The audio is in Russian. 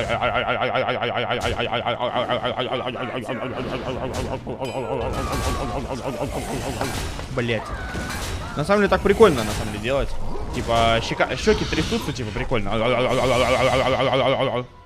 Блять. На самом деле так прикольно, на самом деле, делать. Типа, щеки трясутся, типа, прикольно.